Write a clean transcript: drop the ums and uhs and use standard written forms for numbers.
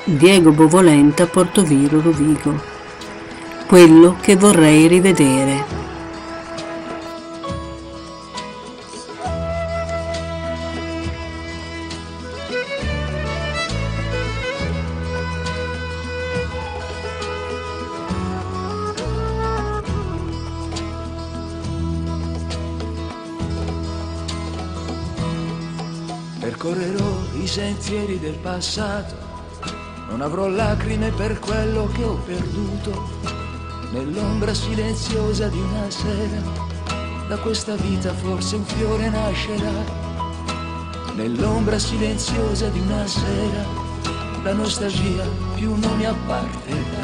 Diego Bovolenta, Portoviro Rovigo. Quello che vorrei rivedere. Percorrerò i sentieri del passato, non avrò lacrime per quello che ho perduto. Nell'ombra silenziosa di una sera, da questa vita forse un fiore nascerà. Nell'ombra silenziosa di una sera, la nostalgia più non mi apparterà.